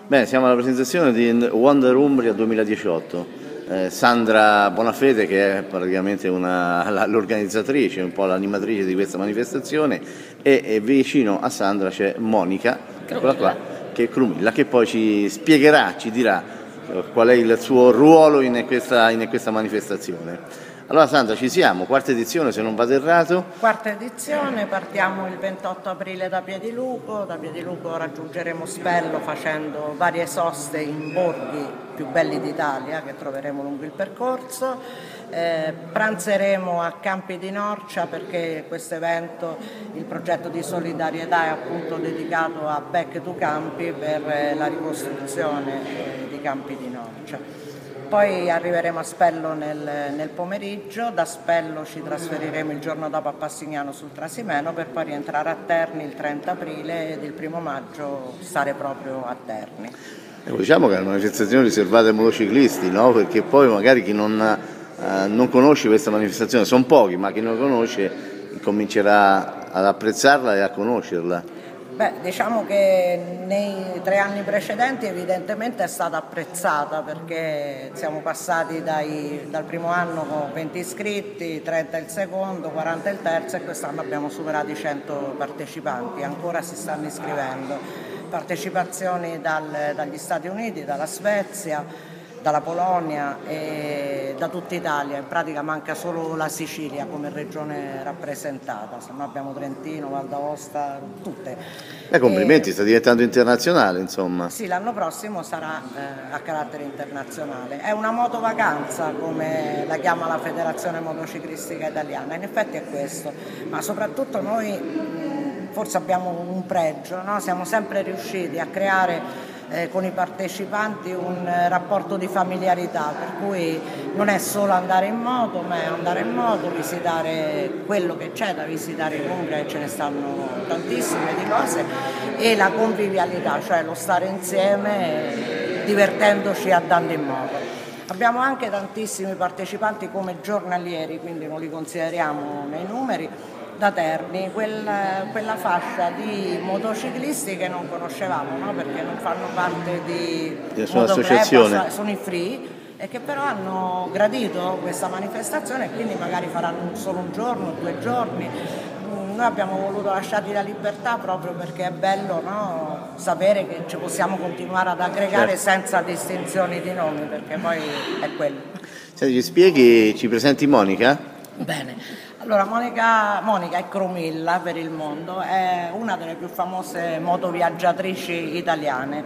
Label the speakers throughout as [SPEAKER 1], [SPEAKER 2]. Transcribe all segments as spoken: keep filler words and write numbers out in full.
[SPEAKER 1] Bene, siamo alla presentazione di Wonder Umbria duemiladiciotto. Eh, Sandra Bonafede, che è praticamente l'organizzatrice, un po' l'animatrice di questa manifestazione, e, e vicino a Sandra c'è Monica, eccola qua, che è Crumilla, che poi ci spiegherà, ci dirà qual è il suo ruolo in questa, in questa manifestazione. Allora Sandra, ci siamo, quarta edizione se non vado errato.
[SPEAKER 2] Quarta edizione, partiamo il ventotto aprile da Piediluco, da Piediluco raggiungeremo Spello facendo varie soste in borghi più belli d'Italia che troveremo lungo il percorso, eh, pranzeremo a Campi di Norcia perché questo evento, il progetto di solidarietà è appunto dedicato a Back to Campi per la ricostruzione di Campi di Norcia. Poi arriveremo a Spello nel, nel pomeriggio, da Spello ci trasferiremo il giorno dopo a Passignano sul Trasimeno per poi rientrare a Terni il trenta aprile ed il primo maggio stare proprio a Terni.
[SPEAKER 1] Ecco, diciamo che è una manifestazione riservata ai motociclisti, no? Perché poi magari chi non, eh, non conosce questa manifestazione, sono pochi, ma chi non la conosce comincerà ad apprezzarla e a conoscerla.
[SPEAKER 2] Beh, diciamo che nei tre anni precedenti evidentemente è stata apprezzata perché siamo passati dai, dal primo anno con venti iscritti, trenta il secondo, quaranta il terzo e quest'anno abbiamo superato i cento partecipanti, ancora si stanno iscrivendo. Partecipazioni dal, dagli Stati Uniti, dalla Svezia, dalla Polonia e da tutta Italia, in pratica manca solo la Sicilia come regione rappresentata, se no abbiamo Trentino, Val d'Aosta, tutte.
[SPEAKER 1] Eh, complimenti, e, sta diventando internazionale insomma.
[SPEAKER 2] Sì, l'anno prossimo sarà eh, a carattere internazionale. È una motovacanza come la chiama la Federazione Motociclistica Italiana, in effetti è questo, ma soprattutto noi mh, forse abbiamo un pregio, no? Siamo sempre riusciti a creare Eh, con i partecipanti un eh, rapporto di familiarità, per cui non è solo andare in moto, ma è andare in moto, visitare quello che c'è da visitare in Umbria, e ce ne stanno tantissime di cose, e la convivialità, cioè lo stare insieme eh, divertendoci andando in moto. Abbiamo anche tantissimi partecipanti come giornalieri, quindi non li consideriamo nei numeri, da Terni, quella, quella fascia di motociclisti che non conoscevamo, no? Perché non fanno parte di
[SPEAKER 1] Motoclub,
[SPEAKER 2] sono i free, e che però hanno gradito questa manifestazione e quindi magari faranno solo un giorno, due giorni. Noi abbiamo voluto lasciargli la libertà proprio perché è bello, no? Sapere che ci possiamo continuare ad aggregare, certo, senza distinzioni di nomi, perché poi è quello.
[SPEAKER 1] Senti, ci spieghi, ci presenti Monica?
[SPEAKER 2] Bene. Allora, Monica, Monica è Crumilla per il mondo, è una delle più famose motoviaggiatrici italiane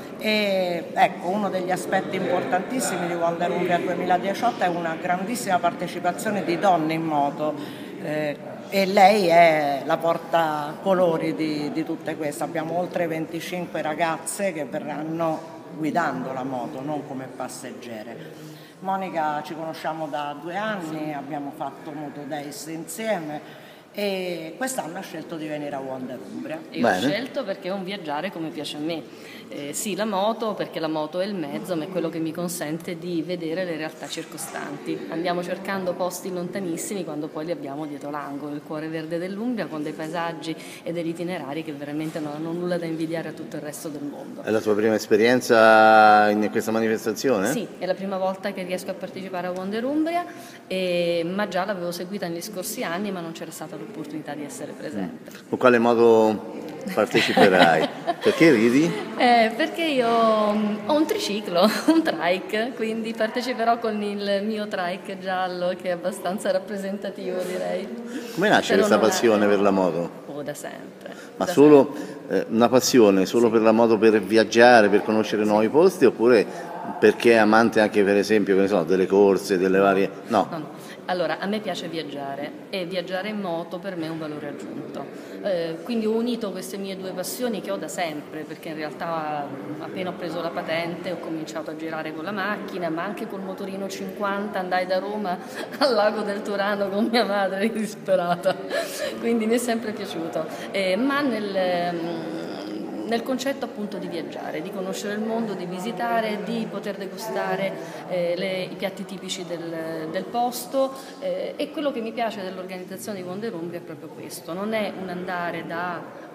[SPEAKER 2] e ecco, uno degli aspetti importantissimi di Wonder Umbria duemiladiciotto è una grandissima partecipazione di donne in moto eh, e lei è la portacolori di, di tutte queste. Abbiamo oltre venticinque ragazze che verranno guidando la moto, non come passeggere. Monica ci conosciamo da due anni, abbiamo fatto Moto Days insieme e quest'anno ha scelto di venire a Wonder Umbria.
[SPEAKER 3] E ho scelto perché è un viaggiare come piace a me. Eh, sì, la moto, perché la moto è il mezzo, ma è quello che mi consente di vedere le realtà circostanti. Andiamo cercando posti lontanissimi quando poi li abbiamo dietro l'angolo, il cuore verde dell'Umbria, con dei paesaggi e degli itinerari che veramente non hanno nulla da invidiare a tutto il resto del mondo.
[SPEAKER 1] È la tua prima esperienza in questa manifestazione?
[SPEAKER 3] Sì, è la prima volta che riesco a partecipare a Wonder Umbria, e, ma già l'avevo seguita negli scorsi anni, ma non c'era stata l'opportunità di essere presente.
[SPEAKER 1] Con quale modo parteciperai? Perché ridi?
[SPEAKER 3] Eh, perché io ho un triciclo, un trike, quindi parteciperò con il mio trike giallo che è abbastanza rappresentativo, direi.
[SPEAKER 1] Come nasce per questa passione per la moto?
[SPEAKER 3] Oh, da sempre.
[SPEAKER 1] Ma
[SPEAKER 3] da
[SPEAKER 1] solo
[SPEAKER 3] sempre.
[SPEAKER 1] Eh, una passione solo, sì, per la moto, per viaggiare, per conoscere, sì, nuovi posti, oppure perché è amante anche per esempio, che ne so, delle corse, delle varie... No.
[SPEAKER 3] no, no. Allora, a me piace viaggiare e viaggiare in moto per me è un valore aggiunto. Eh, quindi ho unito queste mie due passioni che ho da sempre, perché in realtà appena ho preso la patente ho cominciato a girare con la macchina, ma anche col motorino cinquanta andai da Roma al lago del Turano con mia madre disperata. Quindi mi è sempre piaciuto. Eh, ma nel... nel concetto appunto di viaggiare, di conoscere il mondo, di visitare, di poter degustare eh, le, i piatti tipici del, del posto eh, e quello che mi piace dell'organizzazione di Wonder Umbria è proprio questo, non è un andare da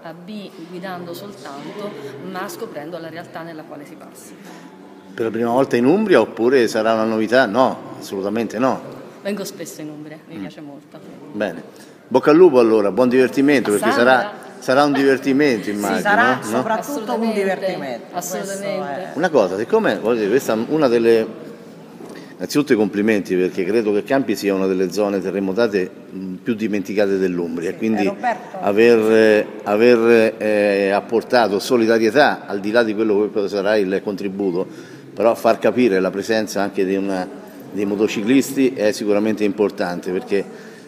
[SPEAKER 3] A B guidando soltanto, ma scoprendo la realtà nella quale si passa.
[SPEAKER 1] Per la prima volta in Umbria oppure sarà una novità? No, assolutamente no.
[SPEAKER 3] Vengo spesso in Umbria, mi
[SPEAKER 1] mm.
[SPEAKER 3] piace molto.
[SPEAKER 1] Bene, bocca al lupo allora, buon divertimento, perché
[SPEAKER 3] Sandra.
[SPEAKER 1] sarà, sarà un divertimento, immagino.
[SPEAKER 2] Sì, sarà
[SPEAKER 1] no?
[SPEAKER 2] soprattutto un divertimento.
[SPEAKER 3] Assolutamente.
[SPEAKER 1] Una cosa, siccome voglio dire, questa è una delle... Innanzitutto i complimenti, perché credo che Campi sia una delle zone terremotate più dimenticate dell'Umbria,
[SPEAKER 2] sì,
[SPEAKER 1] quindi
[SPEAKER 2] Roberto,
[SPEAKER 1] aver, aver eh, apportato solidarietà, al di là di quello che sarà il contributo, però far capire la presenza anche di una, dei motociclisti è sicuramente importante, perché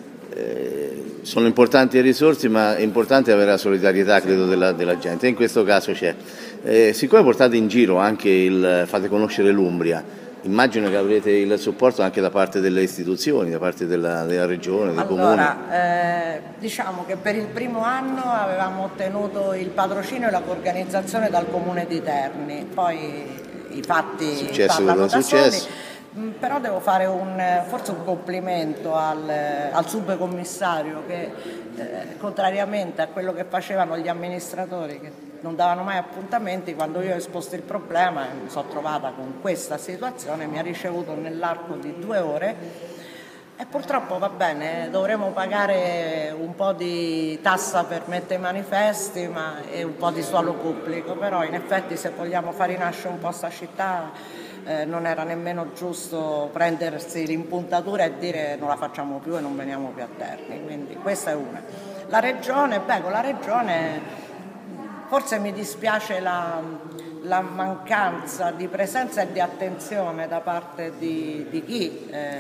[SPEAKER 1] eh, sono importanti le risorse, ma è importante avere la solidarietà, credo, della, della gente, e in questo caso c'è. Eh, siccome portate in giro anche il fate conoscere l'Umbria, immagino che avrete il supporto anche da parte delle istituzioni, da parte della, della regione, dei
[SPEAKER 2] allora,
[SPEAKER 1] comuni.
[SPEAKER 2] Eh, diciamo che per il primo anno avevamo ottenuto il patrocinio e la coorganizzazione dal comune di Terni, poi i fatti parlano da soli, però devo fare un, forse un complimento al, al subcommissario che eh, contrariamente a quello che facevano gli amministratori che non davano mai appuntamenti, quando io ho esposto il problema mi sono trovata con questa situazione, mi ha ricevuto nell'arco di due ore e purtroppo va bene, dovremo pagare un po' di tassa per mettere i manifesti ma, e un po' di suolo pubblico, però in effetti se vogliamo far rinascere un po' questa città eh, non era nemmeno giusto prendersi l'impuntatura e dire non la facciamo più e non veniamo più a Terni, quindi questa è una. La regione, beh, con la regione forse mi dispiace la, la mancanza di presenza e di attenzione da parte di, di chi eh,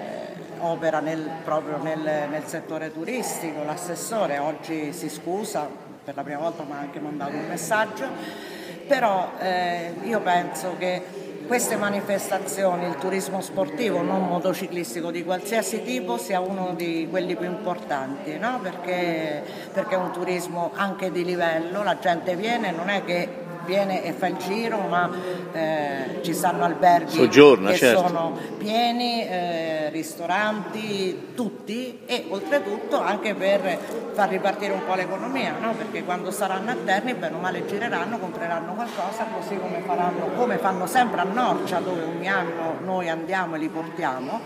[SPEAKER 2] opera nel, proprio nel, nel settore turistico. L'assessore oggi si scusa, per la prima volta mi ha anche mandato un messaggio, però eh, io penso che queste manifestazioni, il turismo sportivo, non motociclistico di qualsiasi tipo, sia uno di quelli più importanti, no? Perché, perché è un turismo anche di livello, la gente viene, non è che viene e fa il giro, ma eh, ci stanno alberghi
[SPEAKER 1] Soggiorna,
[SPEAKER 2] che
[SPEAKER 1] certo.
[SPEAKER 2] sono pieni, eh, ristoranti, tutti, e oltretutto anche per far ripartire un po' l'economia, no? Perché quando saranno a Terni bene o male gireranno, compreranno qualcosa, così come faranno, come fanno sempre a Norcia, dove ogni anno noi andiamo e li portiamo.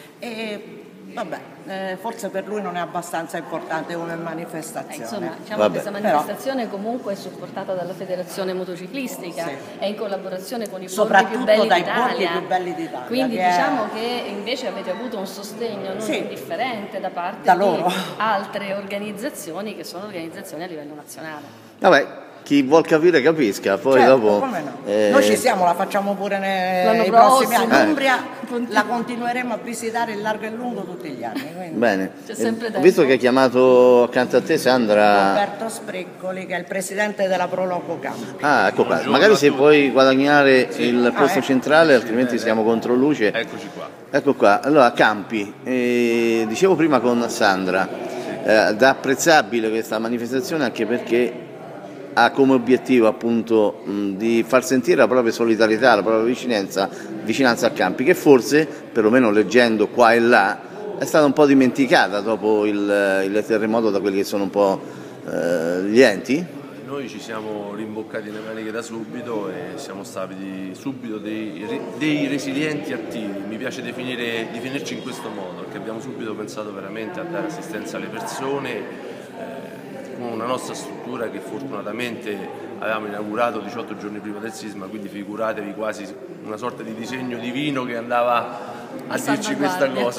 [SPEAKER 2] E vabbè, eh, forse per lui non è abbastanza importante come manifestazione.
[SPEAKER 3] Eh, insomma, diciamo che questa manifestazione però comunque è supportata dalla Federazione Motociclistica, sì. È in collaborazione con i borghi più belli d'Italia.
[SPEAKER 2] più belli d'Italia.
[SPEAKER 3] Quindi
[SPEAKER 2] che
[SPEAKER 3] diciamo
[SPEAKER 2] è...
[SPEAKER 3] che invece avete avuto un sostegno non
[SPEAKER 2] sì.
[SPEAKER 3] indifferente da parte
[SPEAKER 2] da
[SPEAKER 3] di
[SPEAKER 2] loro.
[SPEAKER 3] altre organizzazioni che sono organizzazioni a livello nazionale.
[SPEAKER 1] Vabbè. Chi vuol capire capisca, poi
[SPEAKER 2] certo,
[SPEAKER 1] dopo...
[SPEAKER 2] Come no?
[SPEAKER 1] eh...
[SPEAKER 2] Noi ci siamo, la facciamo pure nei prossimi anni. Eh. L'Umbria la continueremo a visitare in largo e lungo tutti gli anni. Quindi.
[SPEAKER 1] Bene,
[SPEAKER 3] C'è sempre
[SPEAKER 1] eh, ho visto che hai chiamato accanto a te Sandra...
[SPEAKER 2] Roberto Spriccoli, che è il presidente della Proloco Campi.
[SPEAKER 1] Ah, ecco qua, magari se puoi guadagnare sì. il posto ah, ecco. centrale, altrimenti sì, siamo contro luce.
[SPEAKER 4] Eccoci qua.
[SPEAKER 1] Ecco qua, allora Campi, eh, dicevo prima con Sandra, sì. eh, da apprezzabile questa manifestazione anche perché ha come obiettivo appunto mh, di far sentire la propria solidarietà, la propria vicinanza, vicinanza a Campi, che forse, perlomeno leggendo qua e là, è stata un po' dimenticata dopo il, il terremoto da quelli che sono un po' eh, gli enti.
[SPEAKER 4] Noi ci siamo rimboccati le maniche da subito e siamo stati subito dei, dei resilienti attivi. Mi piace definire, definirci in questo modo, perché abbiamo subito pensato veramente a dare assistenza alle persone, con una nostra struttura che fortunatamente avevamo inaugurato diciotto giorni prima del sisma, quindi figuratevi quasi una sorta di disegno divino che andava a dirci questa cosa.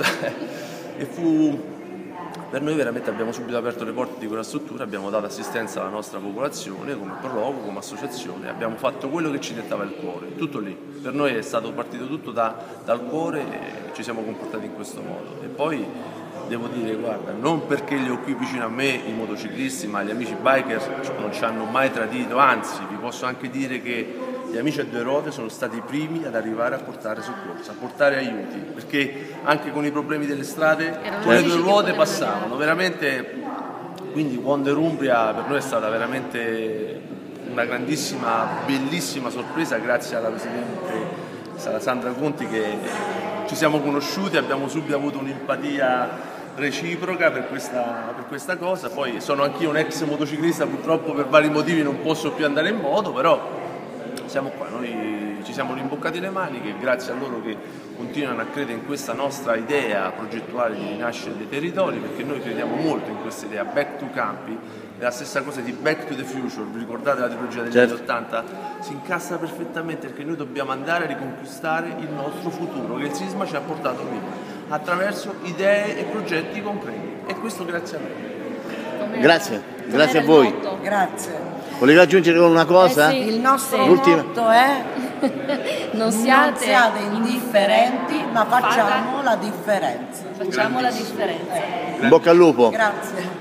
[SPEAKER 4] E fu per noi veramente, abbiamo subito aperto le porte di quella struttura, abbiamo dato assistenza alla nostra popolazione come Proloco, come associazione, abbiamo fatto quello che ci dettava il cuore, tutto lì. Per noi è stato partito tutto da, dal cuore e ci siamo comportati in questo modo. E poi devo dire, guarda, non perché li ho qui vicino a me i motociclisti, ma gli amici biker non ci hanno mai tradito, anzi vi posso anche dire che gli amici a due ruote sono stati i primi ad arrivare a portare soccorso, a portare aiuti, perché anche con i problemi delle strade con le due ruote passavano, veramente. Quindi Wonder Umbria per noi è stata veramente una grandissima, bellissima sorpresa, grazie alla presidente Sandra Conti, che ci siamo conosciuti, abbiamo subito avuto un'empatia reciproca per questa, per questa cosa. Poi sono anch'io un ex motociclista, purtroppo per vari motivi non posso più andare in moto, però siamo qua, noi ci siamo rimboccati le maniche, grazie a loro che continuano a credere in questa nostra idea progettuale di rinascere dei territori, perché noi crediamo molto in questa idea back to campi. È la stessa cosa di Back to the Future, vi ricordate la trilogia degli
[SPEAKER 1] certo.
[SPEAKER 4] anni ottanta? Si incassa perfettamente, perché noi dobbiamo andare a riconquistare il nostro futuro che il sisma ci ha portato via, attraverso idee e progetti concreti, e questo grazie a noi.
[SPEAKER 1] Grazie, grazie a voi.
[SPEAKER 2] Grazie.
[SPEAKER 1] Volevi aggiungere una cosa?
[SPEAKER 3] Eh sì,
[SPEAKER 2] Il nostro
[SPEAKER 1] L'ultima.
[SPEAKER 2] motto è
[SPEAKER 3] non siate,
[SPEAKER 2] non siate indifferenti, ma facciamo
[SPEAKER 3] fate-
[SPEAKER 2] la differenza.
[SPEAKER 3] facciamo la differenza.
[SPEAKER 1] In bocca al lupo.
[SPEAKER 2] Grazie.